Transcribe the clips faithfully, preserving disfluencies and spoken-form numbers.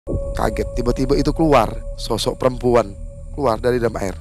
Kaget, tiba-tiba itu keluar sosok perempuan, keluar dari dalam air.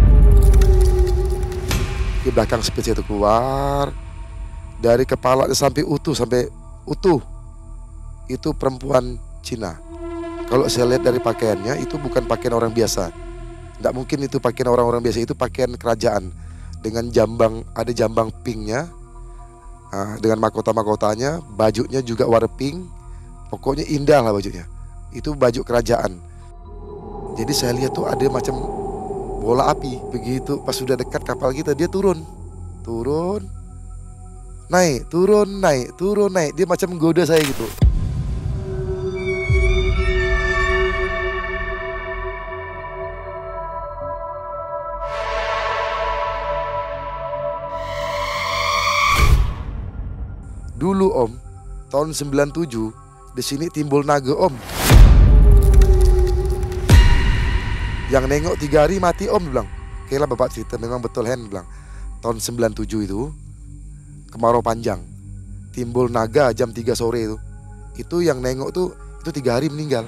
Di belakang speech itu keluar, dari kepala sampai utuh, sampai utuh. Itu perempuan Cina. Kalau saya lihat dari pakaiannya, itu bukan pakaian orang biasa. Tidak mungkin itu pakaian orang-orang biasa, itu pakaian kerajaan. Dengan jambang, ada jambang pinknya, dengan mahkota-mahkotanya, bajunya juga warna pink. Pokoknya indah lah bajunya. Itu baju kerajaan. Jadi saya lihat tuh ada macam bola api. Begitu pas sudah dekat kapal kita, dia turun. Turun, naik, turun, naik, turun, naik. Dia macam menggoda saya gitu. Dulu Om, tahun sembilan tujuh, di sini timbul naga Om. Yang nengok tiga hari mati Om, bilang. Oke lah bapak cerita, memang betul Hen, bilang. Tahun sembilan tujuh itu, kemarau panjang, timbul naga jam tiga sore itu. Itu yang nengok tuh, itu tiga hari meninggal.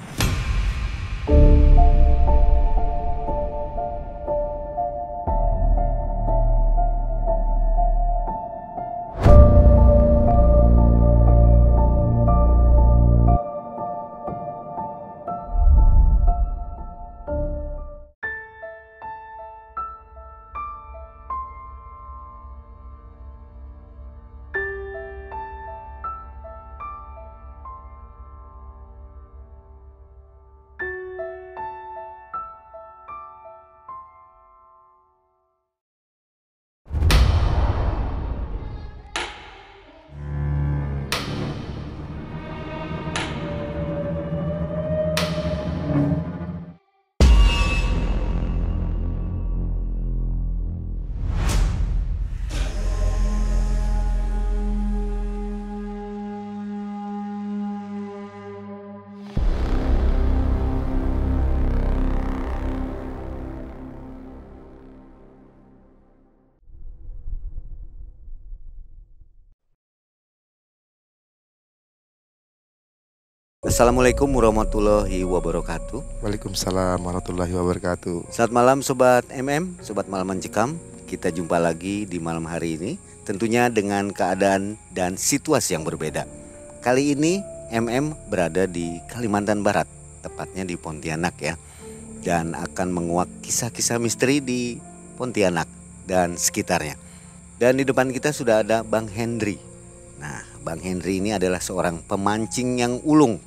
Assalamualaikum warahmatullahi wabarakatuh. Waalaikumsalam warahmatullahi wabarakatuh. Selamat malam Sobat M M, Sobat Malam Mencekam. Kita jumpa lagi di malam hari ini, tentunya dengan keadaan dan situasi yang berbeda. Kali ini M M berada di Kalimantan Barat, tepatnya di Pontianak ya. Dan akan menguak kisah-kisah misteri di Pontianak dan sekitarnya. Dan di depan kita sudah ada Bang Henry. Nah, Bang Henry ini adalah seorang pemancing yang ulung.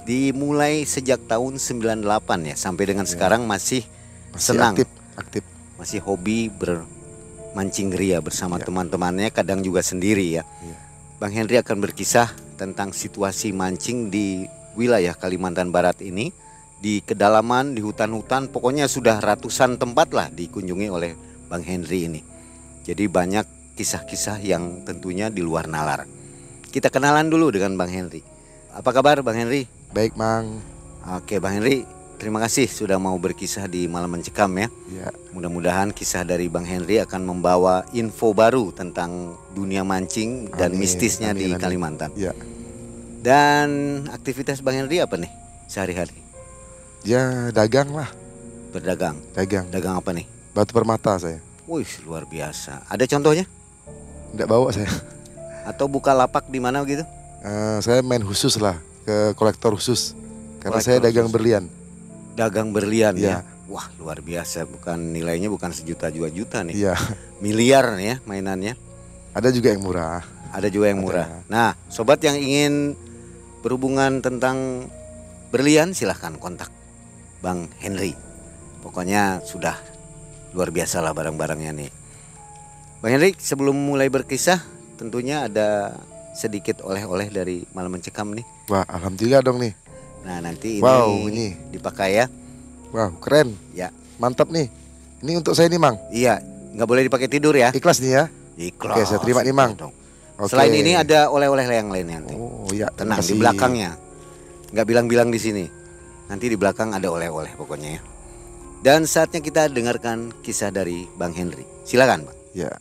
Dimulai sejak tahun sembilan puluh delapan ya, sampai dengan ya. Sekarang masih, masih senang, aktif, aktif. Masih hobi bermancing ria bersama ya. Teman-temannya, kadang juga sendiri ya. ya. Bang Henry akan berkisah tentang situasi mancing di wilayah Kalimantan Barat ini, di kedalaman, di hutan-hutan, pokoknya sudah ratusan tempat lah dikunjungi oleh Bang Henry ini. Jadi banyak kisah-kisah yang tentunya di luar nalar. Kita kenalan dulu dengan Bang Henry. Apa kabar Bang Henry? Baik Mang. Oke Bang Henry, terima kasih sudah mau berkisah di Malam Mencekam ya. Ya. Mudah-mudahan kisah dari Bang Henry akan membawa info baru tentang dunia mancing dan amin, mistisnya amin, di amin. Kalimantan. Ya. Dan aktivitas Bang Henry apa nih sehari-hari? Ya dagang lah. Berdagang? Dagang. Dagang apa nih? Batu permata saya. Wih luar biasa. Ada contohnya? Nggak bawa saya. Atau buka lapak di mana gitu? Uh, saya main khusus lah, ke kolektor khusus. Karena kolektor saya dagang khusus. berlian. Dagang berlian ya. ya. Wah luar biasa, bukan nilainya bukan sejuta dua juta nih. Iya. Miliar nih ya mainannya. Ada juga yang murah. Ada juga yang murah. Ada. Nah, sobat yang ingin berhubungan tentang berlian silahkan kontak Bang Henry. Pokoknya sudah luar biasa lah barang-barangnya nih. Bang Henry, sebelum mulai berkisah, tentunya ada sedikit oleh-oleh dari Malam Mencekam nih. Wah, alhamdulillah dong nih. Nah, nanti ini, wow, ini dipakai ya. Wow, keren. Ya. Mantap nih. Ini untuk saya nih, Mang. Iya, nggak boleh dipakai tidur ya. Ikhlas nih ya. Ikhlas. Oke, saya terima nih, Mang. Oke. Selain ini ada oleh-oleh yang lainnya nanti. Oh, iya. Tenang, di belakangnya. Nggak bilang-bilang di sini. Nanti di belakang ada oleh-oleh pokoknya ya. Dan saatnya kita dengarkan kisah dari Bang Henry. Silakan, Bang. Ya.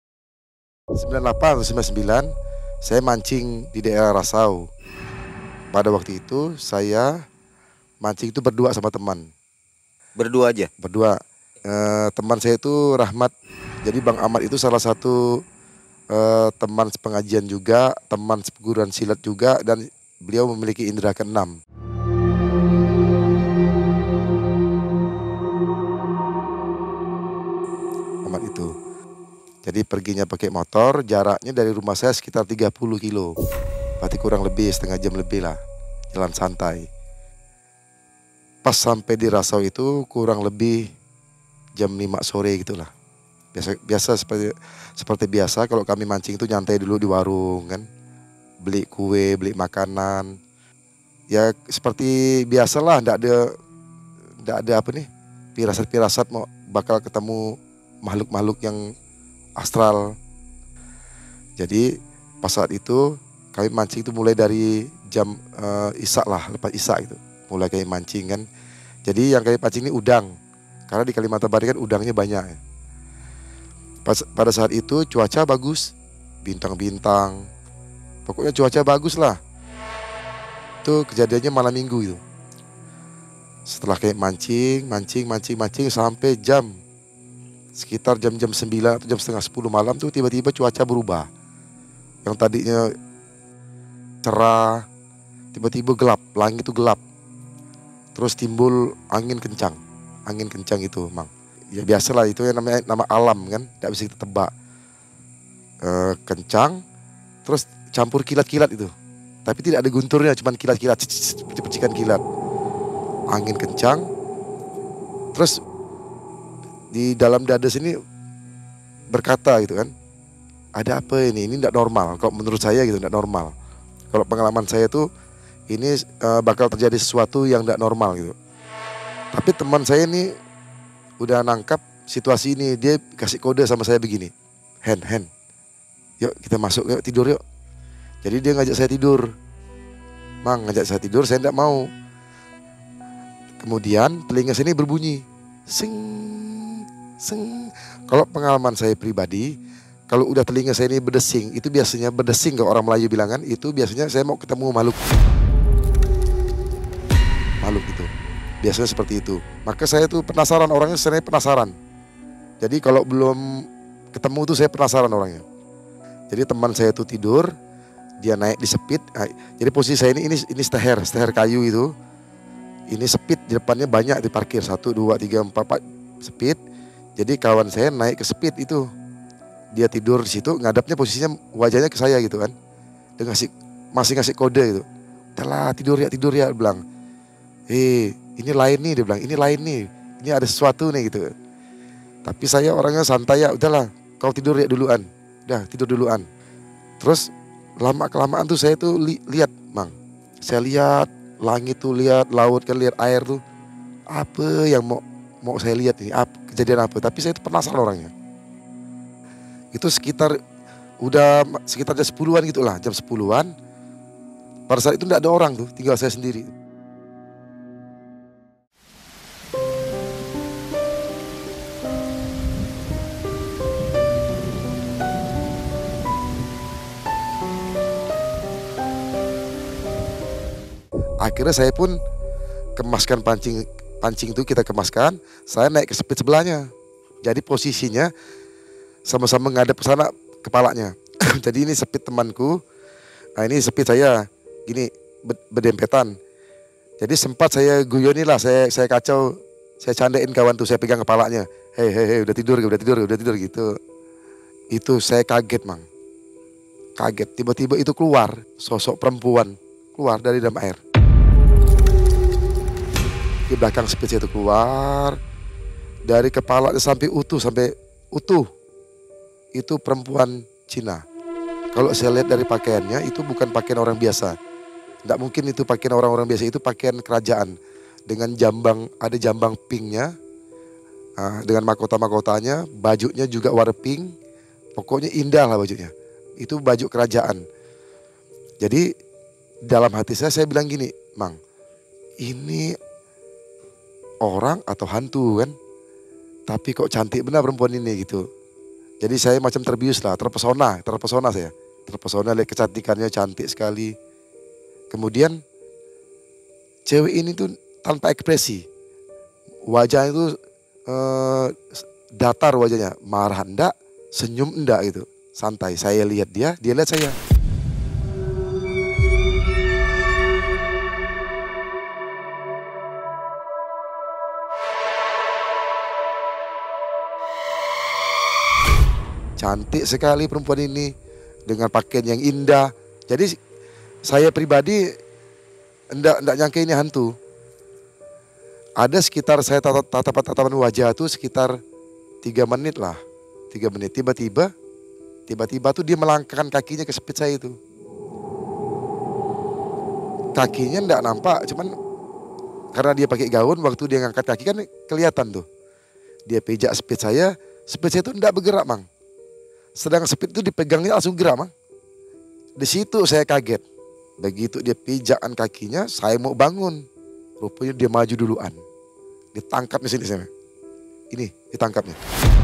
sembilan puluh delapan atau sembilan puluh sembilan saya mancing di daerah Rasau. pada waktu itu saya mancing itu berdua sama teman. Berdua aja? Berdua. Eh, teman saya itu Rahmat. Jadi Bang Ahmad itu salah satu eh, teman pengajian juga, teman perguruan silat juga, dan beliau memiliki indera keenam. Ahmad itu. Jadi perginya pakai motor, jaraknya dari rumah saya sekitar tiga puluh kilo. Berarti kurang lebih setengah jam lebih lah, jalan santai. Pas sampai di Rasau itu kurang lebih jam lima sore gitulah. Biasa biasa seperti seperti biasa kalau kami mancing itu nyantai dulu di warung kan. Beli kue, beli makanan. Ya seperti biasalah, enggak ada enggak ada apa nih? Pirasat-pirasat mau bakal ketemu makhluk-makhluk yang astral. Jadi pas saat itu kami mancing itu mulai dari jam uh, isya lah, lepas isya itu. Mulai kami mancing kan. Jadi yang kami pancing ini udang. Karena di Kalimantan Barat kan udangnya banyak. Pas, pada saat itu cuaca bagus, bintang-bintang. Pokoknya cuaca bagus lah. Itu kejadiannya malam minggu itu. Setelah kayak mancing, mancing, mancing, mancing sampai jam sekitar jam-jam sembilan atau jam setengah sepuluh malam tuh tiba-tiba cuaca berubah. Yang tadinya cerah, tiba-tiba gelap, langit itu gelap. Terus timbul angin kencang, angin kencang itu, Mang. Ya biasalah itu yang namanya nama alam kan, tidak bisa kita tebak. E, kencang, terus campur kilat-kilat itu. Tapi tidak ada gunturnya, cuma kilat-kilat, percikan kilat. Angin kencang, terus di dalam dada sini berkata gitu kan, ada apa ini? Ini tidak normal. Kalau menurut saya gitu, tidak normal. Kalau pengalaman saya tuh ini uh, bakal terjadi sesuatu yang tidak normal gitu. Tapi teman saya ini udah nangkap situasi ini, dia kasih kode sama saya begini, Hen, Hen, yuk kita masuk, yuk tidur yuk. Jadi dia ngajak saya tidur, Mang ngajak saya tidur, saya tidak mau. Kemudian telinga sini berbunyi, sing, sing. Kalau pengalaman saya pribadi, kalau udah telinga saya ini berdesing, itu biasanya berdesing kalau orang Melayu bilangan, itu biasanya saya mau ketemu makhluk. Makhluk itu. Biasanya seperti itu. Maka saya tuh penasaran, orangnya sebenarnya penasaran. Jadi kalau belum ketemu tuh saya penasaran orangnya. Jadi teman saya tuh tidur, dia naik di sepit. Jadi posisi saya ini ini ini steher, steher kayu itu. Ini sepit di depannya banyak diparkir, satu, dua, tiga, empat, empat sepit. Jadi kawan saya naik ke sepit itu. Dia tidur di situ, ngadapnya posisinya wajahnya ke saya gitu kan. Dia ngasih, masih ngasih kode gitu. Udahlah tidur ya, tidur ya, dia bilang. Eh, ini lain nih, dia bilang, ini lain nih. Ini ada sesuatu nih gitu. Tapi saya orangnya santai ya, udahlah kau tidur ya duluan. Udah tidur duluan. Terus lama kelamaan tuh saya tuh li lihat, Mang. Saya lihat langit tuh, lihat laut kan, lihat air tuh. Apa yang mau mau saya lihat ini? Apa, kejadian apa? Tapi saya tuh penasaran orangnya. Itu sekitar udah sekitar jam sepuluhan gitu lah, jam sepuluhan. Pada saat itu tidak ada orang tuh, tinggal saya sendiri. Akhirnya saya pun kemaskan pancing, pancing itu kita kemaskan. Saya naik ke sepit sebelahnya. Jadi posisinya sama-sama ngadep ke sana kepalanya. Jadi ini sepit temanku, nah ini sepit saya, gini berdempetan. Jadi sempat saya guyoni lah, saya saya kacau, saya candain kawan tuh, saya pegang kepalanya. Hei hei hei, udah tidur, udah tidur, udah tidur gitu. Itu saya kaget, Mang. Kaget, tiba-tiba itu keluar sosok perempuan keluar dari dalam air. Di belakang sepit saya itu keluar, dari kepala sampai utuh, sampai utuh. Itu perempuan Cina. Kalau saya lihat dari pakaiannya, itu bukan pakaian orang biasa. Tidak mungkin itu pakaian orang-orang biasa, itu pakaian kerajaan. Dengan jambang, ada jambang pinknya, dengan mahkota-mahkotanya, bajunya juga warna pink. Pokoknya indah lah bajunya. Itu baju kerajaan. Jadi dalam hati saya, saya bilang gini, Mang, ini orang atau hantu kan? Tapi kok cantik benar perempuan ini gitu. Jadi saya macam terbius lah, terpesona, terpesona saya. Terpesona lihat kecantikannya, cantik sekali. Kemudian Cewek ini tuh tanpa ekspresi. Wajahnya itu eh, datar wajahnya. Marah enggak, senyum enggak gitu. Santai. Saya lihat dia, dia lihat saya. Cantik sekali perempuan ini dengan pakaian yang indah. Jadi saya pribadi enggak enggak nyangka ini hantu. Ada sekitar saya tatapan-tatapan wajah tuh sekitar tiga menit lah. Tiga menit tiba-tiba tiba-tiba tuh dia melangkahkan kakinya ke sepit saya itu. Kakinya enggak nampak, cuman karena dia pakai gaun, waktu dia ngangkat kaki kan kelihatan tuh. Dia pijak sepit saya, sepit saya itu enggak bergerak, Mang. Sedang sepit itu dipegangnya langsung gerak, Mang. Di situ saya kaget. Begitu dia pijakan kakinya, saya mau bangun. Rupanya dia maju duluan. Ditangkap di sini saya. Ini ditangkapnya.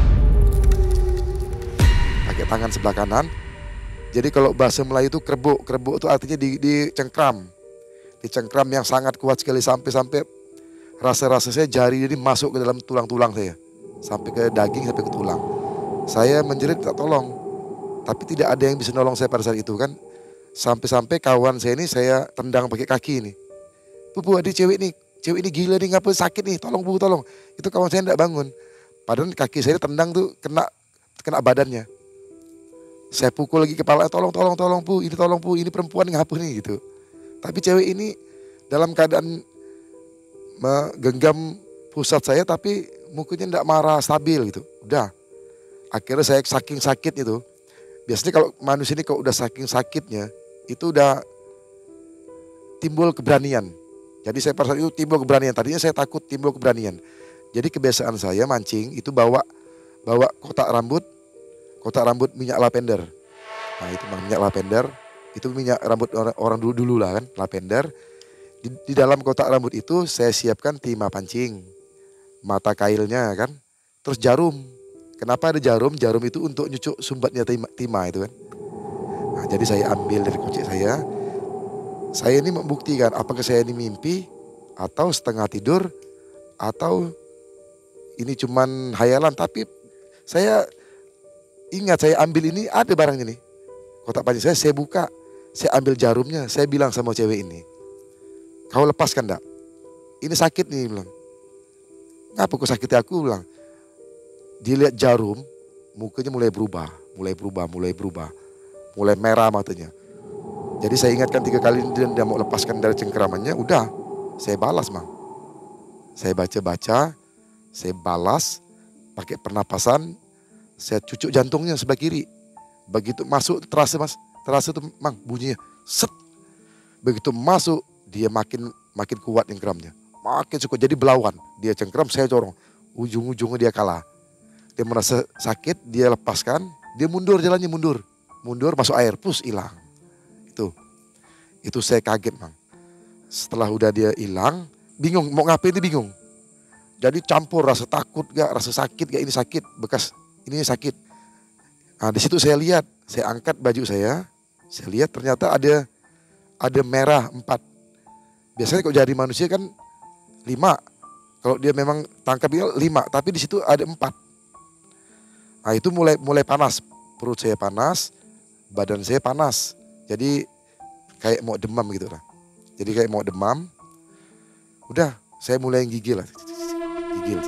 Pakai tangan sebelah kanan. Jadi kalau bahasa Melayu itu kerbuk, kerbuk itu artinya di, dicengkram. Dicengkram yang sangat kuat sekali sampai-sampai rasa-rasa saya jari ini masuk ke dalam tulang-tulang saya. Sampai ke daging, sampai ke tulang. Saya menjerit tak tolong, tapi tidak ada yang bisa nolong saya pada saat itu kan. Sampai-sampai kawan saya ini saya tendang pakai kaki ini. Bu, bu, ada cewek nih, cewek ini gila nih, ngapa sakit nih, tolong bu, tolong. Itu kawan saya tidak bangun. Padahal kaki saya tendang tuh kena kena badannya. Saya pukul lagi kepala, tolong, tolong, tolong bu, ini tolong bu, ini perempuan ngapa nih gitu. Tapi cewek ini dalam keadaan menggenggam pusat saya, tapi mukanya tidak marah, stabil gitu. Udah. Akhirnya saya saking sakit itu, biasanya kalau manusia ini kalau udah saking sakitnya, itu udah timbul keberanian. Jadi saya pada saat itu timbul keberanian, tadinya saya takut timbul keberanian. Jadi kebiasaan saya mancing itu bawa bawa kotak rambut, kotak rambut minyak lavender. Nah itu minyak lavender, itu minyak rambut orang, orang dulu dulu lah kan, lavender. Di, di dalam kotak rambut itu saya siapkan timah pancing, mata kailnya kan, terus jarum. Kenapa ada jarum? Jarum itu untuk nyucuk sumbatnya timah, timah itu kan. Nah, jadi saya ambil dari kunci saya. Saya ini membuktikan apakah saya ini mimpi atau setengah tidur atau ini cuman hayalan. Tapi saya ingat saya ambil ini ada barangnya nih. Kotak pancing saya, saya buka. Saya ambil jarumnya. Saya bilang sama cewek ini, kau lepaskan enggak? Ini sakit nih, bilang. Ngapa kok sakit aku, bilang. Dia lihat jarum, mukanya mulai berubah, mulai berubah, mulai berubah. Mulai merah matanya. Jadi saya ingatkan tiga kali dia, dia mau lepaskan dari cengkeramannya, udah saya balas, Mang. Saya baca-baca, saya balas, pakai pernapasan, saya cucuk jantungnya sebelah kiri. Begitu masuk terasa mas, terasa tuh Mang bunyinya, set. Begitu masuk dia makin makin kuat cengkeramnya, makin suka jadi belawan. Dia cengkeram, saya corong, ujung-ujungnya dia kalah. Dia merasa sakit, dia lepaskan, dia mundur jalannya mundur, mundur masuk air, pus hilang. Itu, itu saya kaget, Mang. Setelah udah dia hilang, bingung mau ngapain itu bingung. Jadi campur rasa takut gak, rasa sakit gak, ini sakit, bekas ini sakit. Nah di situ saya lihat, saya angkat baju saya, saya lihat ternyata ada ada merah empat. Biasanya kalau jari manusia kan lima, kalau dia memang tangkap itu lima, tapi di situ ada empat. Nah itu mulai mulai panas, perut saya panas, badan saya panas. Jadi kayak mau demam gitu lah. Jadi kayak mau demam. Udah, saya mulai gigil lah. Gigil.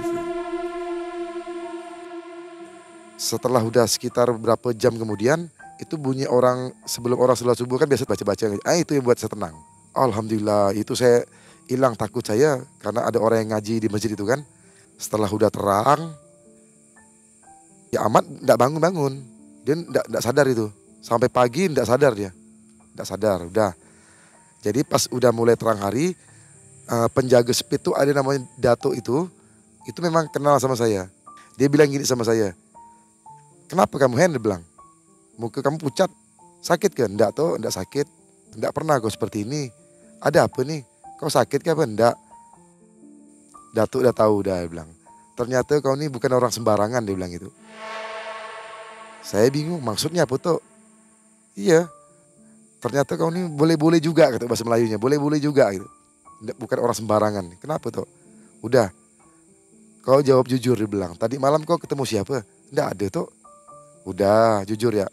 Setelah udah sekitar beberapa jam kemudian, itu bunyi orang sebelum orang sholat subuh kan biasa baca-baca. Ah itu yang buat saya tenang. Alhamdulillah itu saya hilang takut saya karena ada orang yang ngaji di masjid itu kan. Setelah udah terang, ya amat enggak bangun-bangun. Dia enggak, enggak sadar itu. Sampai pagi enggak sadar dia. Enggak sadar, udah. Jadi pas udah mulai terang hari, uh, penjaga speed tuh ada namanya Dato itu. Itu memang kenal sama saya. Dia bilang gini sama saya, kenapa kamu Hen? Dia bilang, muka kamu pucat, sakit kan? Enggak toh, enggak sakit. Enggak pernah kau seperti ini. Ada apa nih? Kau sakit kan? Enggak. Dato udah tahu udah, dia bilang. Ternyata kau ini bukan orang sembarangan, dia bilang gitu. Saya bingung, maksudnya apa tuh? Iya, ternyata kau ini boleh-boleh juga, kata bahasa Melayunya, boleh-boleh juga gitu. nggak- bukan orang sembarangan. Kenapa toh? Udah, kau jawab jujur, dia bilang. Tadi malam kau ketemu siapa? Nggak ada toh. Udah, jujur ya.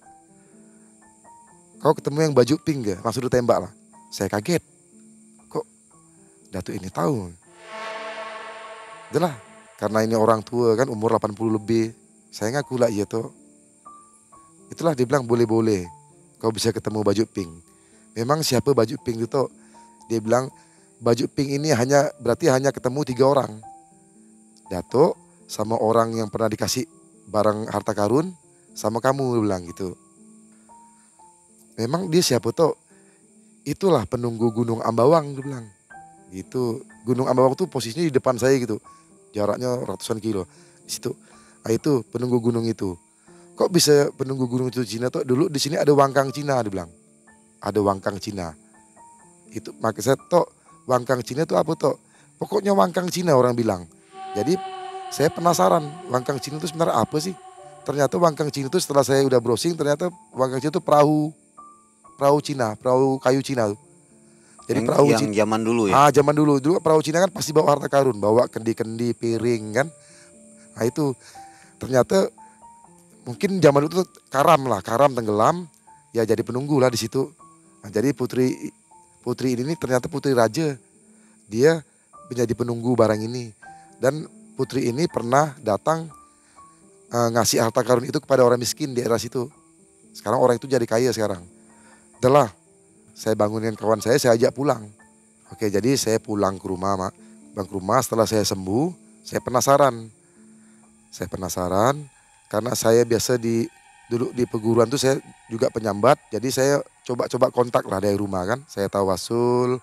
Kau ketemu yang baju pink gak? Langsung ditembak lah. Saya kaget. Kok Datuk ini tahu? Udah lah, karena ini orang tua kan, umur delapan puluh lebih. Saya ngaku lah iya toh. Itulah dia bilang boleh-boleh. Kau bisa ketemu baju pink. Memang siapa baju pink itu toh? Dia bilang baju pink ini hanya berarti hanya ketemu tiga orang. Datuk sama orang yang pernah dikasih barang harta karun sama kamu, dia bilang gitu. Memang dia siapa toh? Itulah penunggu Gunung Ambawang, dia bilang. Gitu. Gunung Ambawang tuh posisinya di depan saya gitu. Jaraknya ratusan kilo. Di situ. Nah, itu penunggu gunung itu. Kok bisa penunggu gunung itu Cina toh? Dulu di sini ada Wangkang Cina, dia bilang. Ada Wangkang Cina. Itu makanya saya toh Wangkang Cina itu apa toh? Pokoknya Wangkang Cina orang bilang. Jadi saya penasaran Wangkang Cina itu sebenarnya apa sih? Ternyata Wangkang Cina itu setelah saya udah browsing, ternyata Wangkang Cina itu perahu perahu Cina, perahu kayu Cina tuh. Jadi yang, perahu yang Cina. zaman dulu ya. Ah, zaman dulu. Dulu perahu Cina kan pasti bawa harta karun, bawa kendi-kendi, piring kan. Nah itu ternyata mungkin zaman dulu tuh karam lah, karam tenggelam, ya jadi penunggu lah di situ. Nah, jadi putri putri ini ternyata putri raja. Dia menjadi penunggu barang ini. Dan putri ini pernah datang uh, ngasih harta karun itu kepada orang miskin di daerah situ. Sekarang orang itu jadi kaya sekarang. Udah, saya bangunin kawan saya, saya ajak pulang. Oke, jadi saya pulang ke rumah, Mak. Pulang ke rumah setelah saya sembuh, saya penasaran. Saya penasaran karena saya biasa di dulu di perguruan tuh saya juga penyambat. Jadi saya coba-coba kontak lah dari rumah kan. Saya tawasul,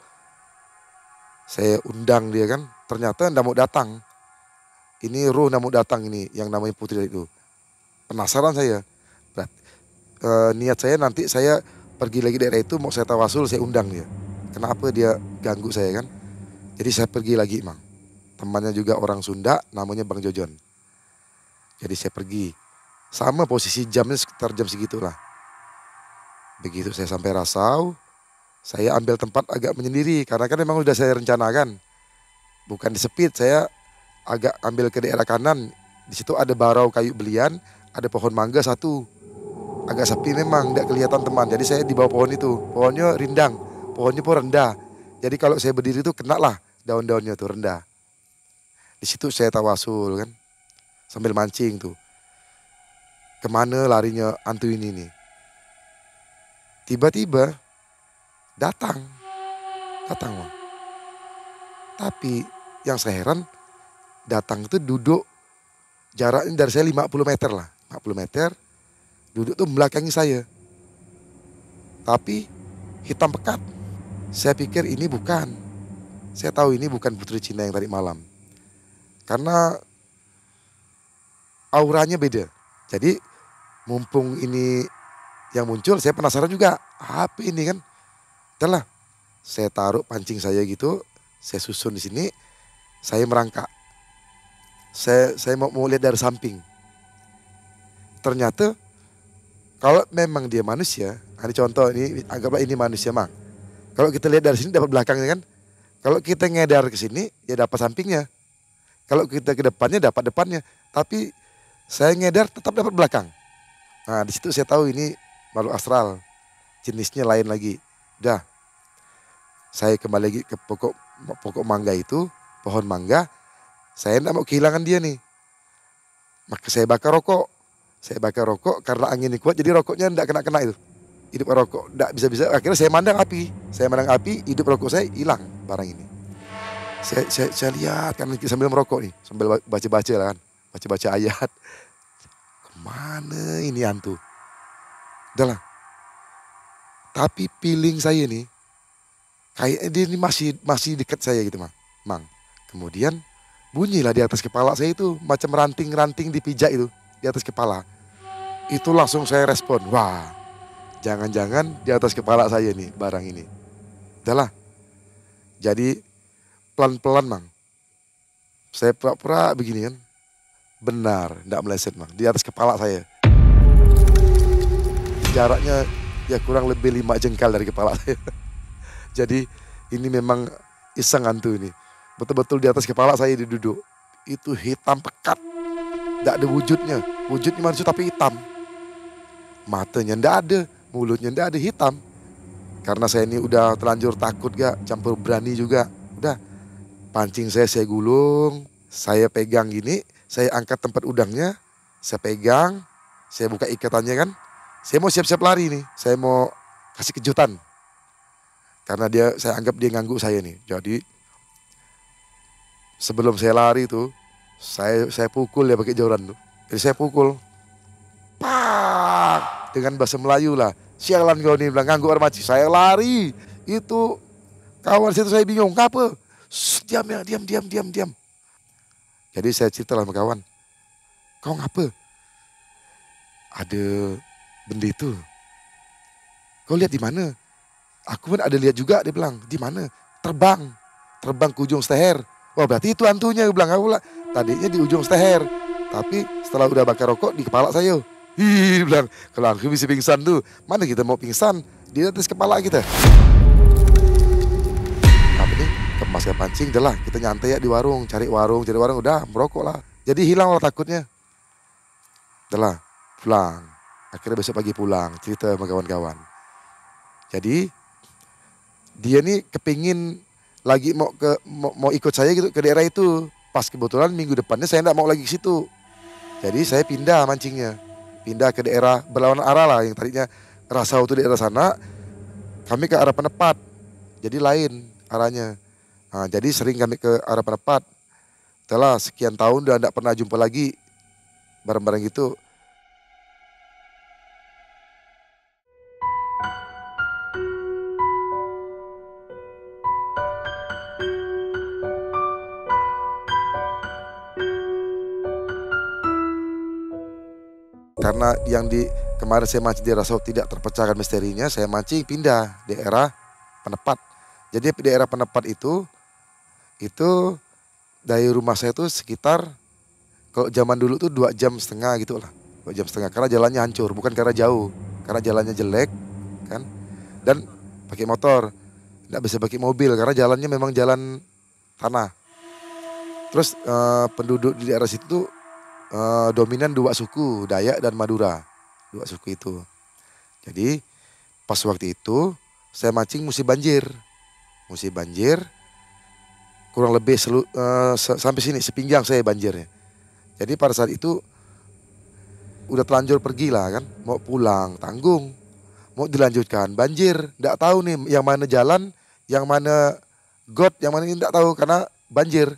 saya undang dia kan. Ternyata nggak mau datang. Ini roh nggak mau datang ini yang namanya putri itu. Penasaran saya. Berat. E, niat saya nanti saya pergi lagi daerah itu mau saya tawasul, saya undang dia. Kenapa dia ganggu saya kan? Jadi saya pergi lagi, Mang. Temannya juga orang Sunda, namanya Bang Jojon. Jadi saya pergi. Sama posisi jamnya sekitar jam segitulah. Begitu saya sampai Rasau, saya ambil tempat agak menyendiri. Karena kan memang sudah saya rencanakan. Bukan disepit, saya agak ambil ke daerah kanan. Di situ ada barau kayu belian, ada pohon mangga satu. Agak sepi memang, tidak kelihatan teman. Jadi saya di bawah pohon itu. Pohonnya rindang, pohonnya pun rendah. Jadi kalau saya berdiri itu kena lah daun-daunnya tuh rendah. Di situ saya tawasul kan, sambil mancing tuh. Kemana larinya hantu ini nih? Tiba-tiba datang, datang Bang. Tapi yang saya heran, datang itu duduk jaraknya dari saya lima puluh meter lah, lima puluh meter. Duduk tuh membelakangi saya. Tapi hitam pekat. Saya pikir ini bukan. Saya tahu ini bukan putri Cina yang tadi malam. Karena auranya beda. Jadi mumpung ini yang muncul, saya penasaran juga. Apa ini kan? Itulah. Saya taruh pancing saya gitu. Saya susun di sini. Saya merangkak. Saya saya mau, mau lihat dari samping. Ternyata kalau memang dia manusia, ini contoh ini anggaplah ini manusia Mang. Kalau kita lihat dari sini dapat belakangnya kan. Kalau kita ngedar ke sini ya dapat sampingnya. Kalau kita ke depannya dapat depannya. Tapi saya ngedar tetap dapat belakang. Nah di situ saya tahu ini makhluk astral. Jenisnya lain lagi. Udah. Saya kembali lagi ke pokok pokok mangga itu, pohon mangga. Saya tidak mau kehilangan dia nih. Maka saya bakar rokok. Saya bakar rokok karena anginnya kuat jadi rokoknya tidak kena-kena itu. Hidup rokok tidak bisa-bisa. Akhirnya saya mandang api. Saya mandang api, hidup rokok saya hilang barang ini. Saya, saya, saya lihat kan sambil merokok nih. Sambil baca-baca lah kan. Baca-baca ayat. Kemana ini hantu? Udahlah. Tapi feeling saya nih. Kayaknya dia ini masih masih dekat saya gitu Mang. Mang. Kemudian bunyilah di atas kepala saya itu. Macam ranting-ranting dipijak itu. Di atas kepala. Itu langsung saya respon. Wah, jangan-jangan di atas kepala saya nih barang ini. Udahlah. Jadi pelan-pelan Mang. Saya pura-pura begini kan. Benar, tidak meleset Mang. Di atas kepala saya. Jaraknya ya kurang lebih lima jengkal dari kepala saya. Jadi ini memang iseng hantu ini. Betul-betul di atas kepala saya dia duduk. Itu hitam pekat. Tidak ada wujudnya. Wujudnya manusia tapi hitam. Matanya tidak ada. Mulutnya tidak ada, hitam. Karena saya ini udah terlanjur takut gak. Campur berani juga. Udah. Pancing saya, saya gulung. Saya pegang gini. Saya angkat tempat udangnya. Saya pegang. Saya buka ikatannya kan. Saya mau siap-siap lari nih. Saya mau kasih kejutan. Karena dia, saya anggap dia ganggu saya nih. Jadi sebelum saya lari tuh, saya saya pukul ya pakai joran tuh. Jadi saya pukul, pak, dengan bahasa Melayu lah. Sialan kau nih, bilang ganggu orang maci. Saya lari, itu kawan situ saya bingung, ngapa? Shh, diam ya, diam, diam, diam, diam. Jadi saya cerita lah sama kawan, kau ngapa? Ada benda itu. Kau lihat di mana? Aku pun ada lihat juga, dia bilang, di mana? Terbang, terbang ke ujung steher. Wah berarti itu hantunya, gue bilang. Aku bilang, tadinya di ujung steher. Tapi setelah udah bakar rokok di kepala saya. Hi, bilang, kalau aku bisa pingsan tuh. Mana kita mau pingsan? Di atas kepala kita. Tapi nih, kemas kayak pancing, udah lah. Kita nyantai ya di warung, cari warung, cari warung. Udah, merokok lah. Jadi hilang lah takutnya. Udah lah, pulang. Akhirnya besok pagi pulang, cerita sama kawan-kawan. Jadi, dia nih kepingin lagi mau ke mau, mau ikut saya gitu ke daerah itu. Pas kebetulan minggu depannya saya enggak mau lagi ke situ. Jadi saya pindah mancingnya. Pindah ke daerah berlawanan arah lah, yang tadinya Rasau itu daerah sana, kami ke arah Penepat. Jadi lain arahnya. Nah, jadi sering kami ke arah Penepat. Setelah sekian tahun udah enggak pernah jumpa lagi bareng-bareng gitu. Karena yang di kemarin saya mancing di Rasau tidak terpecahkan misterinya, saya mancing pindah daerah Penepat. Jadi di daerah Penepat itu, itu dari rumah saya tuh sekitar, kalau zaman dulu tuh dua jam setengah gitu lah, dua jam setengah. Karena jalannya hancur, bukan karena jauh, karena jalannya jelek, kan? Dan pakai motor, nggak bisa pakai mobil karena jalannya memang jalan tanah. Terus eh, penduduk di daerah situ Uh, dominan dua suku, Dayak dan Madura, dua suku itu. Jadi pas waktu itu saya mancing musim banjir, musim banjir, kurang lebih selu, uh, sampai sini sepinggang saya banjirnya. Jadi pada saat itu udah terlanjur pergi lah kan, mau pulang tanggung, mau dilanjutkan banjir, nggak tahu nih yang mana jalan, yang mana got, yang mana ini nggak tahu karena banjir.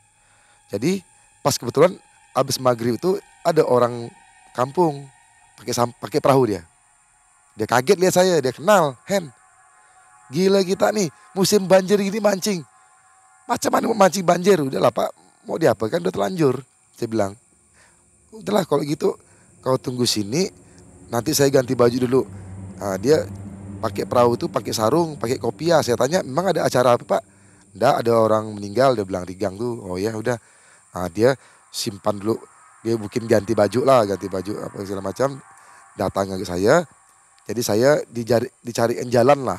Jadi pas kebetulan abis maghrib itu ada orang kampung pakai pakai perahu dia. Dia kaget lihat saya, dia kenal, Hen. Gila kita nih, musim banjir gini mancing. Macam mana mau mancing banjir? Udahlah Pak, mau diapa kan udah terlanjur. Saya bilang, udahlah kalau gitu kau tunggu sini, nanti saya ganti baju dulu. Nah, dia pakai perahu itu pakai sarung, pakai kopiah. Saya tanya, memang ada acara apa Pak? Nggak, ada orang meninggal, dia bilang di gang tuh. Oh ya udah. Nah, dia simpan dulu, dia mungkin ganti baju lah, ganti baju apa segala macam, datang ke saya. Jadi saya dicari dicariin jalan lah,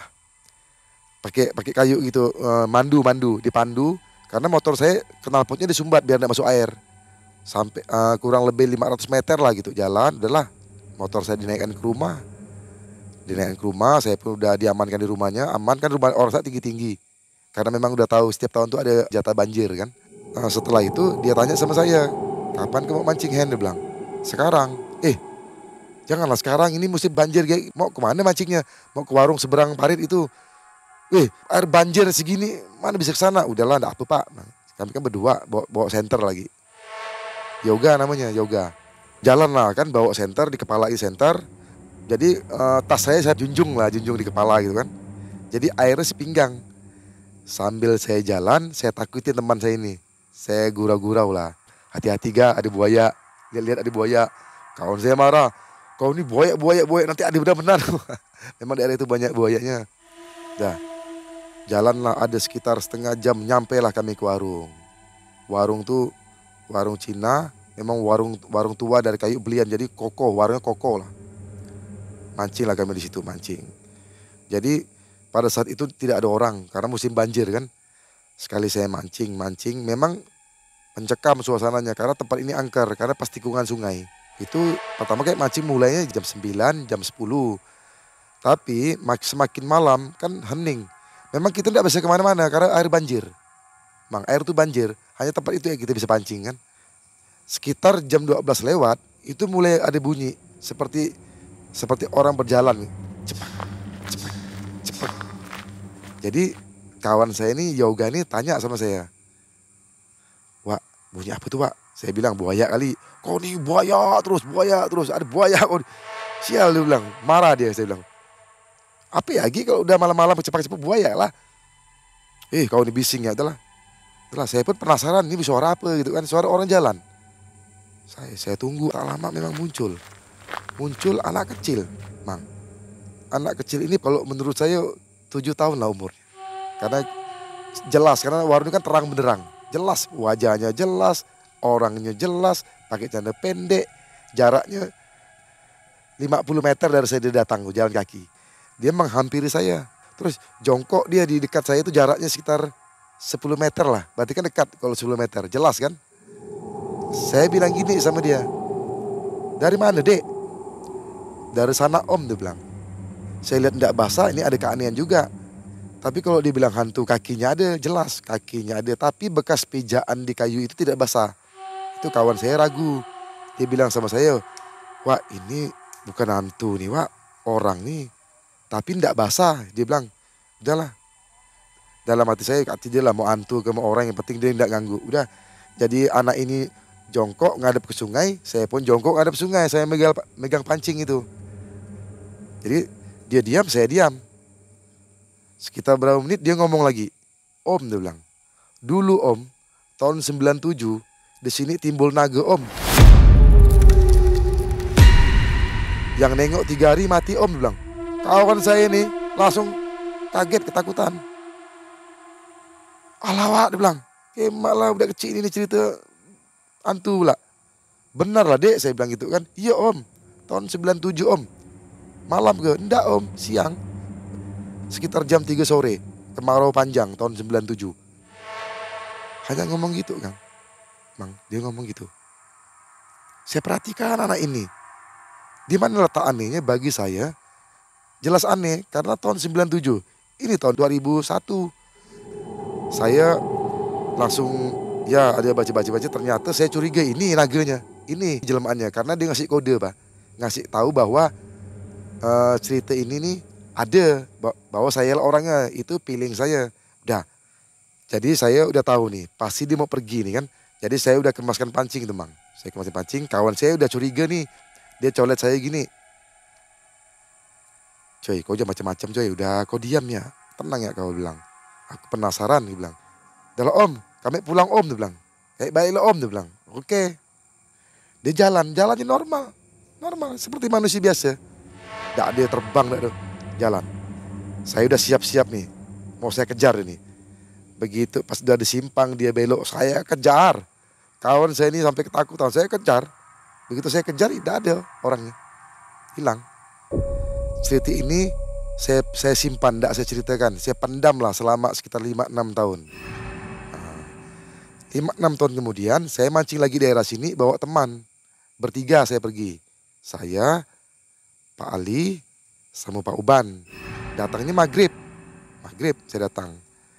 pakai pakai kayu gitu, mandu mandu dipandu karena motor saya knalpotnya disumbat biar tidak masuk air. Sampai uh, kurang lebih lima ratus meter lah gitu jalan, udahlah motor saya dinaikkan ke rumah, dinaikkan ke rumah, saya pun udah diamankan di rumahnya. Aman kan, rumah orang saya tinggi tinggi, karena memang udah tahu setiap tahun tuh ada jatah banjir kan. Nah, setelah itu dia tanya sama saya, kapan kamu mancing Hen? Dia bilang, sekarang. Eh, janganlah sekarang, ini musim banjir. Mau kemana mancingnya? Mau ke warung seberang parit itu. Eh, air banjir segini, mana bisa ke sana? Udahlah, enggak apa Pak. Nah, kami kan berdua bawa, bawa senter lagi. Yoga namanya, yoga. Jalan lah kan, bawa senter, di kepala ini senter. Jadi uh, tas saya saya junjung lah, junjung di kepala gitu kan. Jadi airnya sepinggang. Sambil saya jalan, saya takutin teman saya ini. Saya gurau-gurau lah. Hati-hati gak, ada buaya. Lihat-lihat ada buaya. Kawan saya marah. Kau ini buaya, buaya, buaya. Nanti ada benar-benar. Memang daerah itu banyak buayanya. Dah. Jalanlah ada sekitar setengah jam. Nyampe lah kami ke warung. Warung tuh warung Cina. Memang warung warung tua dari kayu belian. Jadi kokoh, warungnya kokoh lah. Mancing lah kami di situ, mancing. Jadi pada saat itu tidak ada orang. Karena musim banjir kan. Sekali saya mancing-mancing memang mencekam suasananya karena tempat ini angker, karena pas tikungan sungai. Itu pertama kayak mancing mulainya jam sembilan, jam sepuluh. Tapi mak- semakin malam kan hening. Memang kita tidak bisa kemana-mana karena air banjir. Mang, air itu banjir, hanya tempat itu yang kita bisa pancing kan. Sekitar jam dua belas lewat, itu mulai ada bunyi seperti seperti orang berjalan. Cepat, cepat, cepat. Jadi kawan saya ini yoga ini tanya sama saya, "Wak, bunyi apa tuh, Wak?" Saya bilang, "Buaya kali." "Kau nih buaya terus, buaya terus, ada buaya." Kau nih." Sial, dia bilang, marah dia. Saya bilang, "Apa ya Gi, kalau udah malam-malam cepat-cepat buaya lah." "Eh, kau ini bising ya, udahlah." Udahlah, saya pun penasaran ini suara apa gitu kan, suara orang jalan. Saya saya tunggu, tak lama memang muncul. Muncul anak kecil, Mang. Anak kecil ini kalau menurut saya tujuh tahun lah umurnya. Karena jelas, karena warna kan terang benderang. Jelas, wajahnya jelas, orangnya jelas, pakai celana pendek, jaraknya lima puluh meter dari saya dia datang jalan kaki. Dia menghampiri saya. Terus jongkok dia di dekat saya itu jaraknya sekitar sepuluh meter lah. Berarti kan dekat kalau sepuluh meter, jelas kan? Saya bilang gini sama dia, "Dari mana, Dek?" "Dari sana, Om," dia bilang. Saya lihat tidak basah, ini ada keanehan juga. Tapi kalau dibilang hantu, kakinya ada, jelas kakinya ada. Tapi bekas pijaan di kayu itu tidak basah. Itu kawan saya ragu. Dia bilang sama saya, "Wah, ini bukan hantu nih, Wak. Orang nih. Tapi tidak basah." Dia bilang, "Udahlah." Dalam hati saya, hati dia lah mau hantu ke mau orang, yang penting dia tidak ganggu. Udah, jadi anak ini jongkok ngadep ke sungai, saya pun jongkok ngadep sungai. Saya megang, megang pancing itu. Jadi dia diam, saya diam. Sekitar berapa menit dia ngomong lagi. "Om," dia bilang, "dulu Om, tahun sembilan tujuh di sini timbul naga Om. Yang nengok tiga hari mati Om," dia bilang. Kawan saya ini langsung kaget, ketakutan. "Alah, Wak," dia bilang, "Kemak lah udah kecil ini cerita hantu pula." "Benar lah, Dek," saya bilang gitu kan. "Iya Om, tahun sembilan tujuh Om. Malam ke?" "Enggak Om, siang. Sekitar jam tiga sore, kemarau panjang tahun sembilan tujuh." Hanya ngomong gitu kan. Mang, dia ngomong gitu. Saya perhatikan anak ini. Di mana letak anehnya bagi saya? Jelas aneh karena tahun sembilan tujuh. Ini tahun dua ribu satu. Saya langsung ya ada baca-baca-baca, ternyata saya curiga ini naganya. Ini jelemaannya karena dia ngasih kode, Pak. Ngasih tahu bahwa uh, cerita ini nih ada, bahwa saya lah orangnya, itu feeling saya. Udah. Jadi saya udah tahu nih, pasti dia mau pergi nih kan. Jadi saya udah kemaskan pancing, teman. Saya kemaskan pancing, kawan saya udah curiga nih. Dia colet saya gini. "Coy, kau jangan macam-macam coy, udah kau diam ya. Tenang ya," kau bilang. "Aku penasaran," dia bilang. "Dah Om, kami pulang Om," dia bilang. "Eh, baiklah Om," dia bilang. Oke. Dia jalan, jalannya normal. Normal, seperti manusia biasa. Tidak ada yang terbang, tidak ada. Jalan. Saya udah siap-siap nih. Mau saya kejar ini. Begitu pas udah disimpang dia belok, saya kejar. Kawan saya ini sampai ketakutan, saya kejar. Begitu saya kejar, tidak ada orangnya. Hilang. Cerita ini saya saya simpan, tidak saya ceritakan. Saya pendam lah selama sekitar lima enam tahun. lima enam tahun kemudian saya mancing lagi daerah sini bawa teman. Bertiga saya pergi. Saya, Pak Ali, sama Pak Uban. Datangnya maghrib. Maghrib saya datang.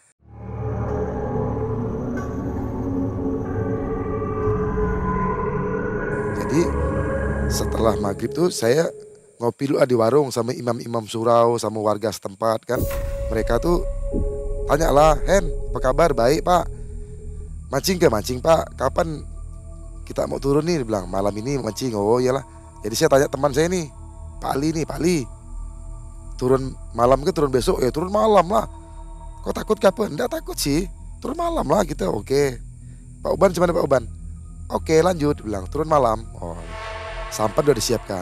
Jadi setelah maghrib tuh saya ngopi dulu di warung sama imam-imam surau sama warga setempat kan. Mereka tuh tanyalah, "Hen, apa kabar?" "Baik Pak." "Mancing ke?" "Mancing Pak." "Kapan kita mau turun nih?" Dia bilang, "Malam ini mancing." "Oh iyalah." Jadi saya tanya teman saya nih, Pak Ali nih, "Pak Ali, turun malam ke turun besok?" "Ya turun malam lah." "Kau takut ke apa?" "Enggak takut sih, turun malam lah kita." "Oke." "Pak Uban gimana Pak Uban?" "Oke lanjut," bilang, "turun malam." Oh, sampan udah disiapkan.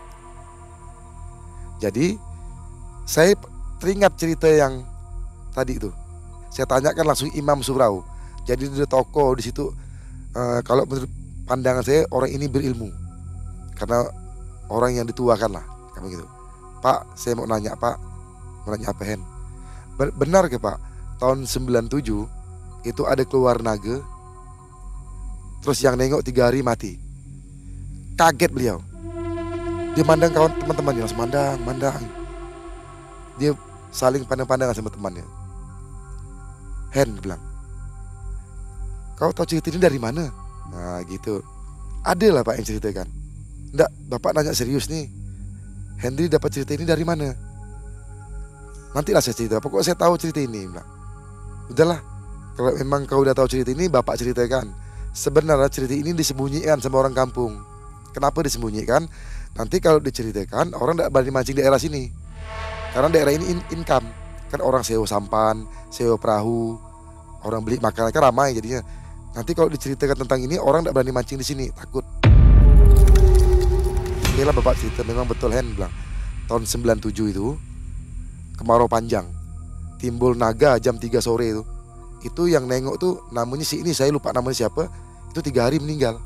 Jadi saya teringat cerita yang tadi itu. Saya tanyakan langsung imam surau. Jadi ada toko di situ. Uh, kalau menurut pandangan saya orang ini berilmu. Karena orang yang dituakan lah, kayak gitu. "Pak, saya mau nanya Pak." "Mau nanya apa Hen?" "Benar ke Pak, tahun sembilan tujuh itu ada keluar naga. Terus yang nengok tiga hari mati. Kaget beliau. Dia mandang kawan teman-temannya, langsung mandang, mandang. Dia saling pandang-pandangan sama temannya. Hen, dia bilang, kau tahu cerita ini dari mana? Nah gitu. Ada lah Pak yang ceritakan. Enggak, Bapak nanya serius nih. Henry dapat cerita ini dari mana? Nantilah saya cerita, pokoknya saya tahu cerita ini. Bilang, udahlah, kalau memang kau udah tahu cerita ini, Bapak ceritakan. Sebenarnya cerita ini disembunyikan sama orang kampung. Kenapa disembunyikan? Nanti kalau diceritakan, orang tidak berani mancing daerah sini. Karena daerah ini in- income. Kan orang sewa sampan, sewa perahu, orang beli makanan kan ramai jadinya. Nanti kalau diceritakan tentang ini, orang tidak berani mancing di sini, takut. Inilah Bapak cerita, memang betul Hen bilang. Tahun sembilan puluh tujuh itu kemarau panjang. Timbul naga jam tiga sore itu. Itu yang nengok tuh namanya si ini, saya lupa namanya siapa. Itu tiga hari meninggal.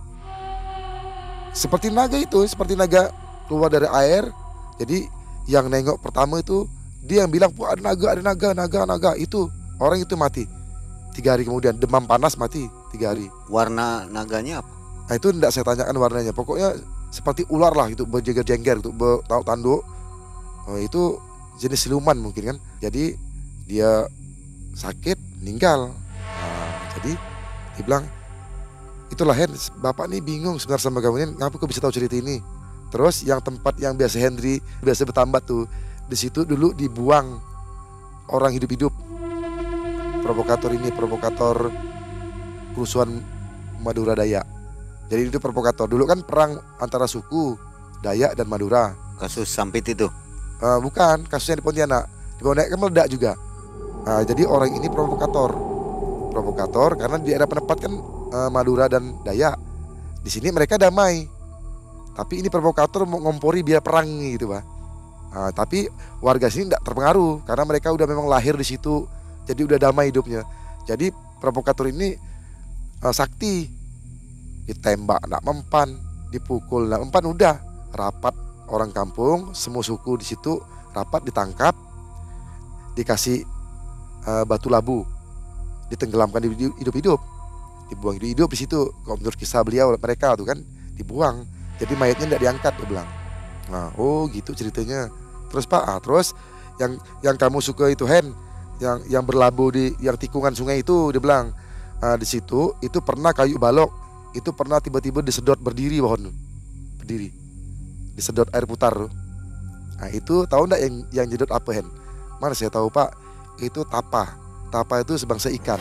Seperti naga itu, seperti naga keluar dari air. Jadi yang nengok pertama itu dia yang bilang, "Wah, ada naga, ada naga, naga, naga." Itu orang itu mati. Tiga hari kemudian demam panas mati tiga hari. Warna naganya apa? Nah itu tidak saya tanyakan warnanya. Pokoknya seperti ular lah itu, berjeger-jengger itu, bertanduk. Oh, itu jenis siluman mungkin kan. Jadi dia sakit meninggal. Nah, jadi dia bilang, itulah Hen, Bapak nih bingung sebenarnya sama kamu ini, ngapa kok bisa tahu cerita ini? Terus yang tempat yang biasa Henry biasa bertambat tuh, di situ dulu dibuang orang hidup-hidup. Provokator ini, provokator kerusuhan Madura Dayak. Jadi itu provokator. Dulu kan perang antara suku Dayak dan Madura. Kasus Sampit itu? Uh, bukan, kasusnya di Pontianak. Di Pontianak kan meledak juga. Nah, jadi orang ini provokator. Provokator karena di daerah penepat kan uh, Madura dan Dayak. Di sini mereka damai. Tapi ini provokator mau ngompori biar perang gitu, Pak. Nah, tapi warga sini tidak terpengaruh karena mereka udah memang lahir di situ. Jadi udah damai hidupnya. Jadi provokator ini uh, sakti. Ditembak nak mempan, dipukul nak mempan, udah rapat orang kampung, semua suku di situ rapat, ditangkap, dikasih uh, batu labu, ditenggelamkan hidup-hidup, dibuang hidup-hidup di situ. Kalau menurut kisah beliau mereka tuh kan dibuang, jadi mayatnya tidak diangkat, dia bilang. Nah, oh gitu ceritanya. Terus Pak, ah, terus yang yang kamu suka itu Hen, yang yang berlabuh di yang tikungan sungai itu, dia bilang, ah, di situ itu pernah kayu balok. Itu pernah tiba-tiba disedot berdiri pohon, berdiri, disedot air putar. Nah itu tahu ndak yang yang jedot apa Hen? Mana saya tahu Pak, itu tapa. Tapa itu sebangsa ikan,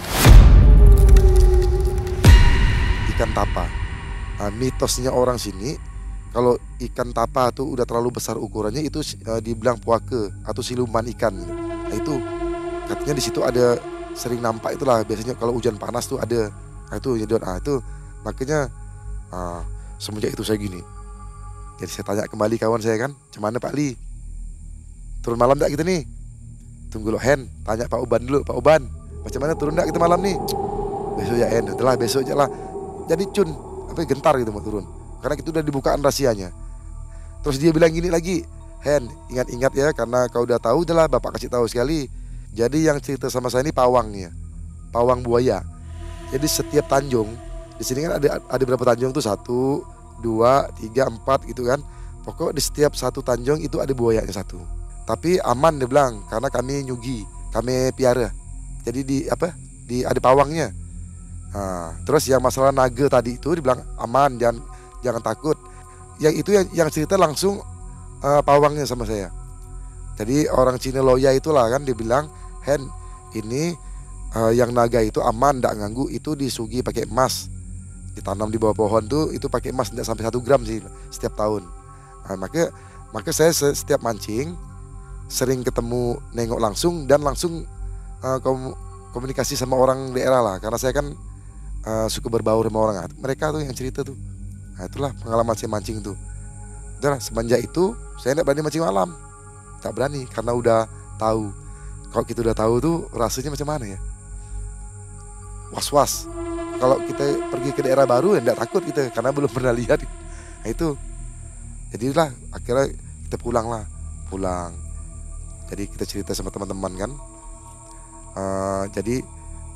ikan tapa. Nah, mitosnya orang sini, kalau ikan tapa tuh udah terlalu besar ukurannya itu uh, dibilang puake atau siluman ikan. Nah itu katanya di situ ada, sering nampak itulah biasanya kalau hujan panas tuh ada. Nah itu jedot. Ah itu makanya uh, semenjak itu saya gini. Jadi saya tanya kembali kawan saya kan, "Cuman Pak Li, turun malam enggak kita nih?" "Tunggu lo Hen, tanya Pak Uban dulu. Pak Uban, macam mana turun enggak kita malam nih?" "Besok ya Hen." "Udah besok aja lah." Jadi cun, apa gentar gitu mau turun. Karena itu udah dibukaan rahasianya. Terus dia bilang gini lagi, "Hen, ingat-ingat ya, karena kau udah tahu, udahlah Bapak kasih tahu sekali. Jadi yang cerita sama saya ini pawangnya, pawang buaya. Jadi setiap tanjung di sini kan ada ada berapa tanjung tuh, satu, dua, tiga, empat gitu kan. Pokok di setiap satu tanjung itu ada buayanya satu. Tapi aman dia bilang, karena kami nyugi, kami piara. Jadi di apa? Di ada pawangnya. Nah, terus yang masalah naga tadi itu dibilang aman, jangan jangan takut. Yang itu yang yang cerita langsung uh, pawangnya sama saya. Jadi orang Cina Loya itulah kan dia bilang, "Hen, ini uh, yang naga itu aman, ndak ganggu, itu disugi pakai emas. Ditanam di bawah pohon tuh itu pakai emas, tidak sampai satu gram sih setiap tahun." Nah, maka maka saya setiap mancing sering ketemu, nengok langsung dan langsung uh, komunikasi sama orang daerah lah, karena saya kan uh, suka berbaur sama orang. Mereka tuh yang cerita tuh. Nah itulah pengalaman saya mancing tuh. Udah semenjak itu saya tidak berani mancing malam, tak berani karena udah tahu. Kalau kita udah tahu tuh rasanya macam mana ya, was-was. Kalau kita pergi ke daerah baru ya enggak takut kita karena belum pernah lihat. Nah itu. Jadilah akhirnya kita pulang lah, pulang. Jadi kita cerita sama teman-teman kan. Uh, jadi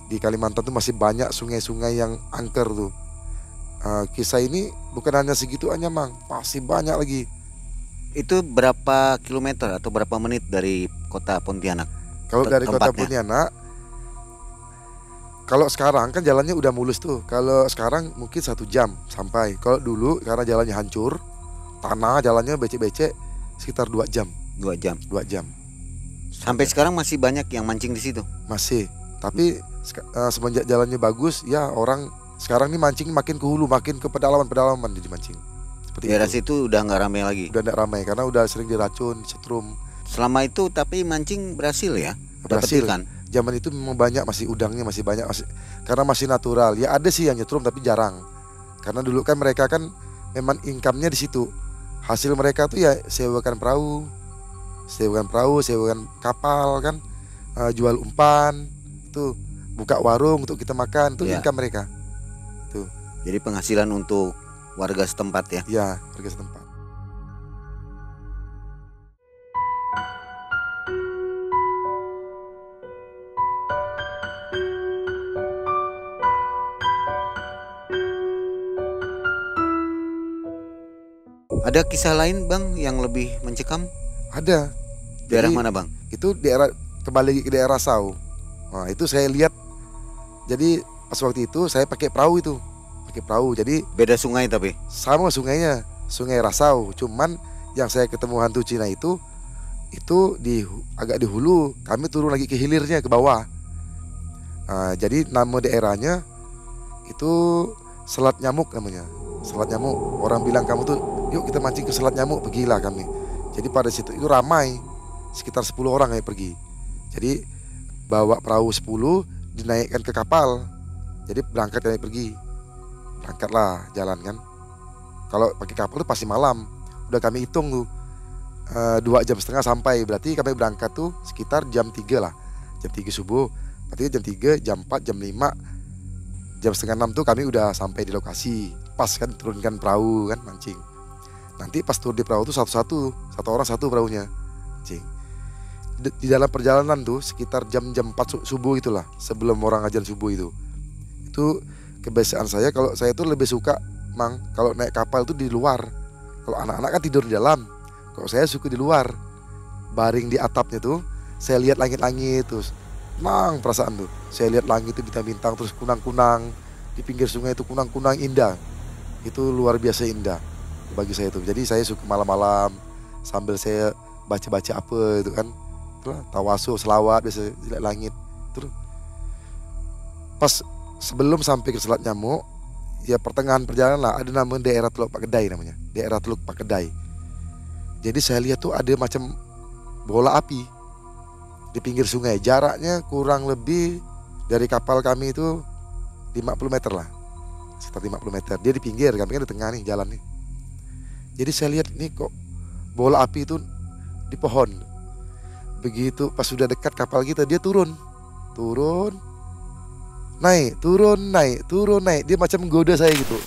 Di Kalimantan tuh masih banyak sungai-sungai yang angker tuh. Uh, kisah ini bukan hanya segitu aja Mang, masih banyak lagi. Itu berapa kilometer atau berapa menit dari kota Pontianak? Kalau Te- dari kota tempatnya? Pontianak, kalau sekarang kan jalannya udah mulus tuh. Kalau sekarang mungkin satu jam sampai. Kalau dulu karena jalannya hancur, tanah jalannya becek-becek, sekitar dua jam. Dua jam. Dua jam. Sampai sekarang masih banyak yang mancing di situ. Masih. Tapi seka- uh, semenjak jalannya bagus, ya orang sekarang nih mancing makin ke hulu, makin ke pedalaman-pedalaman jadi mancing. Seperti Daerah itu. situ udah nggak ramai lagi. Udah tidak ramai karena udah sering diracun, setrum. Selama itu tapi mancing berhasil ya? Dapat Berhasil. ikan. Zaman itu memang banyak, masih udangnya masih banyak, masih, karena masih natural. Ya ada sih yang nyetrum tapi jarang. Karena dulu kan mereka kan memang income-nya di situ. Hasil mereka tuh ya sewakan perahu, sewakan perahu, sewakan kapal kan, uh, jual umpan, tuh buka warung untuk kita makan, itu Ya. income mereka. Tuh, Jadi penghasilan untuk warga setempat ya. ya harga setempat. Ada kisah lain Bang yang lebih mencekam? Ada. Daerah Jadi, mana Bang? Itu daerah, kembali ke daerah Sau. Nah, itu saya lihat. Jadi pas waktu itu saya pakai perahu itu, pakai perahu. Jadi Beda sungai tapi. sama sungainya, Sungai Rasau. Cuman yang saya ketemu hantu Cina itu, itu di agak di hulu. Kami turun lagi ke hilirnya, ke bawah. Nah, jadi nama daerahnya itu Selat Nyamuk namanya. Selat Nyamuk. Orang bilang kamu tuh, yuk kita mancing ke Selat Nyamuk. Pergilah kami. Jadi pada situ itu ramai, sekitar sepuluh orang yang pergi. Jadi bawa perahu sepuluh, dinaikkan ke kapal. Jadi berangkat kami pergi. Berangkatlah jalan kan. Kalau pakai kapal tuh pasti malam. Udah kami hitung tuh eh, dua jam setengah sampai. Berarti kami berangkat tuh sekitar jam tiga lah. Jam tiga subuh. Berarti jam tiga, jam empat, jam lima, jam setengah enam tuh kami udah sampai di lokasi. Pas kan turunkan perahu kan mancing. Nanti pas turun di perahu tuh satu-satu, satu orang satu perahunya mancing. Di, di dalam perjalanan tuh sekitar jam-jam empat su- subuh itulah, sebelum orang ajan subuh itu. Itu kebiasaan saya, kalau saya tuh lebih suka Mang kalau naik kapal tuh di luar. Kalau anak-anak kan tidur di dalam. Kalau saya suka di luar. Baring di atapnya tuh, saya lihat langit-langit terus. Mang perasaan tuh. Saya lihat langit itu bintang-bintang terus kunang-kunang. Di pinggir sungai itu kunang-kunang indah. Itu luar biasa indah bagi saya tuh. Jadi saya suka malam-malam sambil saya baca-baca apa itu kan. Itulah tawasul, selawat biasa lihat langit. Terus pas sebelum sampai ke Selat Nyamuk, ya pertengahan perjalanan lah, ada nama daerah Teluk Pak Kedai namanya. Daerah Teluk Pak Kedai. Jadi saya lihat tuh ada macam bola api di pinggir sungai. Jaraknya kurang lebih dari kapal kami itu lima puluh meter lah. Sekitar lima puluh meter. Dia di pinggir, kami kan di tengah nih jalan nih. Jadi saya lihat nih kok bola api itu di pohon. Begitu pas sudah dekat kapal kita, dia turun. Turun. Naik, turun, naik, turun, naik. Dia macam menggoda saya gitu.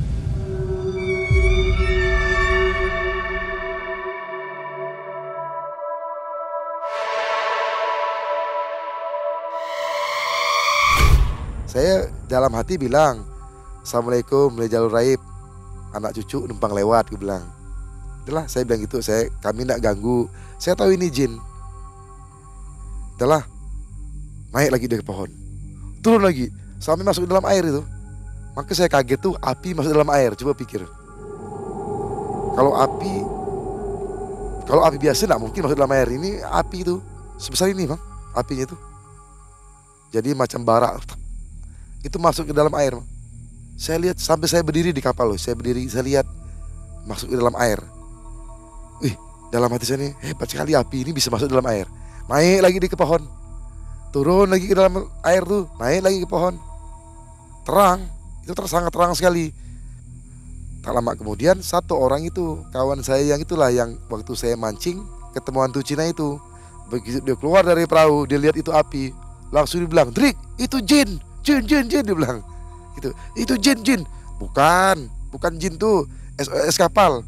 Saya dalam hati bilang, Assalamualaikum, mulai jalur raib. Anak cucu numpang lewat, gue bilang. Itulah, saya bilang gitu, saya kami tidak ganggu. Saya tahu ini jin. Itulah, naik lagi dari pohon. Turun lagi, sampai masuk ke dalam air itu. Maka saya kaget tuh, api masuk dalam air. Coba pikir. Kalau api, kalau api biasa tidak mungkin masuk dalam air. Ini api itu sebesar ini bang, apinya itu. Jadi macam bara. Itu masuk ke dalam air. Saya lihat sampai saya berdiri di kapal loh. Saya berdiri, saya lihat masuk ke dalam air. Wih, dalam hati saya nih hebat sekali api ini bisa masuk dalam air. Naik lagi di ke pohon. Turun lagi ke dalam air tuh, naik lagi ke pohon. Terang, itu ter- sangat terang sekali. Tak lama kemudian satu orang itu, kawan saya yang itulah yang waktu saya mancing ketemu hantu Cina itu. Begitu dia keluar dari perahu, dia lihat itu api, langsung dia bilang, "Drik, itu jin, jin, jin, jin," dia bilang. Itu, itu jin, jin. Bukan, bukan jin tuh, S O S kapal.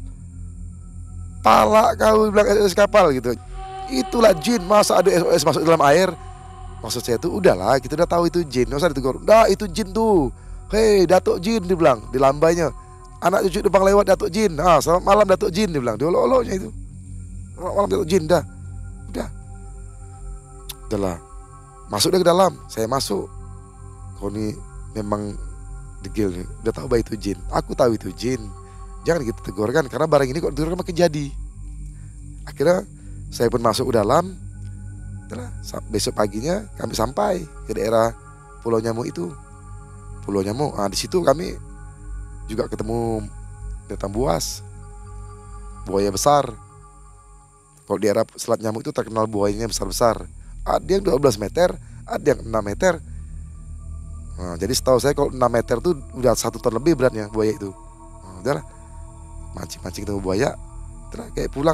Pala kau bilang S O S kapal gitu. Itulah jin, masa ada S O S masuk dalam air. Maksud saya tuh udahlah, kita udah tahu itu jin, nggak usah ditegur. Dah itu jin tuh, hei Datuk Jin, dia bilang di lambainya. Anak cucu depan lewat Datuk Jin, ah selamat malam Datuk Jin, dia bilang di olok-oloknya itu. Selamat malam Datuk Jin, dah, udah, udahlah. Masuk dia ke dalam, saya masuk. Kau ini memang degil nih, udah tahu bahwa itu jin. Aku tahu itu jin, jangan kita tegur kan, karena barang ini kok ditegur makin jadi. Akhirnya saya pun masuk ke dalam. Setelah besok paginya kami sampai ke daerah Pulau Nyamuk itu. Pulau Nyamuk, nah, di situ kami juga ketemu binatang buas, buaya besar. Kalau di daerah Selat Nyamuk itu terkenal buayanya besar-besar. Ada yang dua belas meter, ada yang enam meter. Nah, jadi setahu saya kalau enam meter tuh udah satu ton lebih beratnya buaya itu. Nah, udahlah, mancing-mancing ketemu buaya, terus kayak pulang.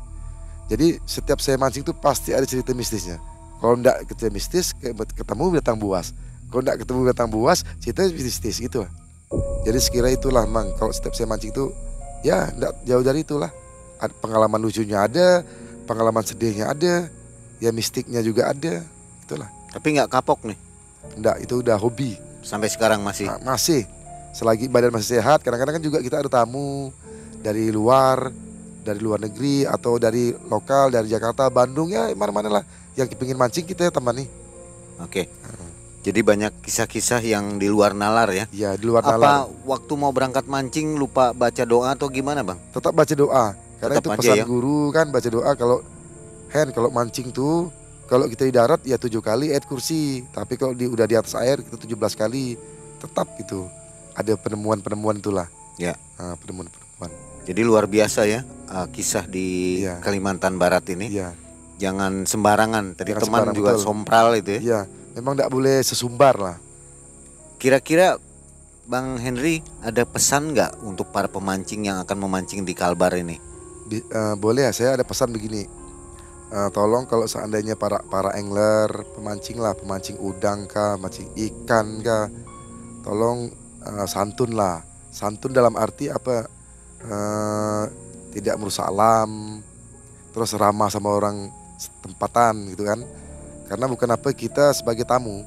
Jadi setiap saya mancing tuh pasti ada cerita mistisnya. Kalau enggak cerita mistis, ketemu binatang buas. Kalau enggak ketemu binatang buas, cerita mistis gitu. Jadi sekira itulah mang. Kalau setiap saya mancing tuh, ya enggak jauh dari itulah. Pengalaman lucunya ada, pengalaman sedihnya ada, ya mistiknya juga ada. Itulah. Tapi nggak kapok nih? Enggak, itu udah hobi. Sampai sekarang masih? Nah, masih. Selagi badan masih sehat. Kadang-kadang kan juga kita ada tamu dari luar, dari luar negeri atau dari lokal, dari Jakarta, Bandung, ya mana-mana lah yang kepingin mancing kita temani. Oke. Hmm. Jadi banyak kisah-kisah yang di luar nalar ya? Iya, di luar Apa nalar. Waktu mau berangkat mancing lupa baca doa atau gimana bang? Tetap baca doa. Karena Tetap itu pesan ya? guru kan, baca doa. Kalau Hen, kalau mancing tuh, kalau kita di darat ya tujuh kali ayat kursi. Tapi kalau di, udah di atas air kita tujuh belas kali. Tetap gitu. Ada penemuan-penemuan itulah. Ya. Nah, penemuan-penemuan. Jadi luar biasa ya uh, kisah di ya. Kalimantan Barat ini. Iya. Jangan sembarangan. Tadi Jangan teman sembarang, juga betul. sompral itu ya. Iya, memang tidak boleh sesumbar lah. Kira-kira Bang Henry ada pesan nggak untuk para pemancing yang akan memancing di Kalbar ini? Di, uh, boleh ya, saya ada pesan begini. Uh, tolong kalau seandainya para para angler, pemancing lah, pemancing udang kah, mancing ikan kah, tolong uh, santun lah. Santun dalam arti apa? Uh, tidak merusak alam, terus ramah sama orang tempatan gitu kan. Karena bukan apa, kita sebagai tamu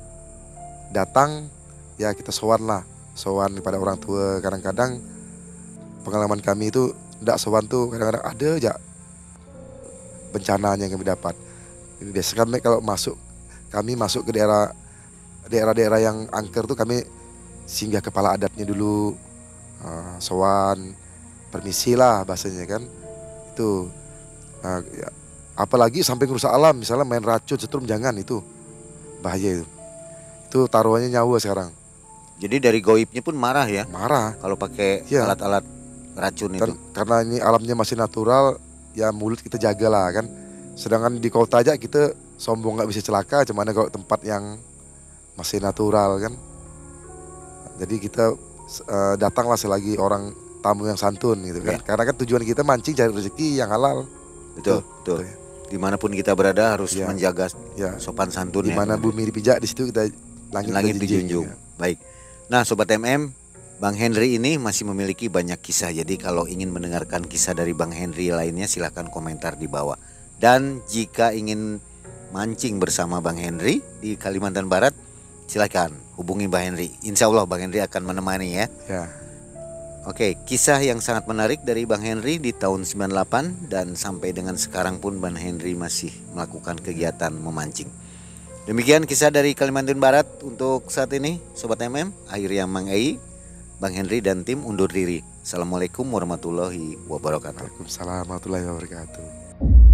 datang ya kita sowan lah, sowan kepada orang tua. Kadang-kadang pengalaman kami itu ndak sowan tuh kadang-kadang ada aja bencananya yang kami dapat. Biasanya kami kalau masuk, kami masuk ke daerah daerah-daerah yang angker tuh kami singgah kepala adatnya dulu, uh, sowan, permisi lah bahasanya kan. Itu uh, ya, apalagi sampai merusak alam, misalnya main racun setrum, jangan, itu bahaya itu. Itu taruhannya nyawa sekarang. Jadi dari goibnya pun marah ya? Marah. Kalau pakai ya. alat-alat racun itu. Karena ini alamnya masih natural, ya mulut kita jaga lah kan. Sedangkan di kota aja kita sombong nggak bisa celaka, cuman kalau tempat yang masih natural kan. Jadi kita uh, datanglah selagi orang tamu yang santun gitu kan. Ya. Karena kan tujuan kita mancing cari rezeki yang halal. Betul, betul. betul. Ya. Dimanapun kita berada harus ya. menjaga ya. sopan santun. Dimana ya. bumi dipijak, di situ kita langit, langit dijunjung. Ya. Baik. Nah, Sobat M M, Bang Henry ini masih memiliki banyak kisah. Jadi kalau ingin mendengarkan kisah dari Bang Henry lainnya, silahkan komentar di bawah. Dan jika ingin mancing bersama Bang Henry di Kalimantan Barat, silakan hubungi Bang Henry. Insya Allah Bang Henry akan menemani ya. Ya. Oke, kisah yang sangat menarik dari Bang Henry di tahun sembilan puluh delapan dan sampai dengan sekarang pun Bang Henry masih melakukan kegiatan memancing. Demikian kisah dari Kalimantan Barat untuk saat ini, Sobat M M. Akhirnya Mang Ei, Bang Henry dan tim undur diri. Assalamualaikum warahmatullahi wabarakatuh. Waalaikumsalam warahmatullahi wabarakatuh.